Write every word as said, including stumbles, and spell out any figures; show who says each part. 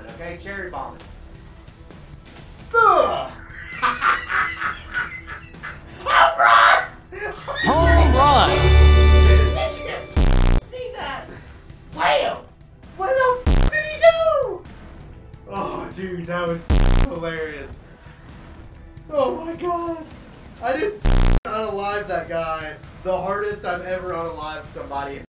Speaker 1: bombing, okay? Cherry bombing. Ugh! Home run!
Speaker 2: Home run!
Speaker 1: Did you see that? Wham! What the f did he do? Oh, dude, that was hilarious. Oh my god. I just unalived that guy. The hardest I've ever unalived somebody.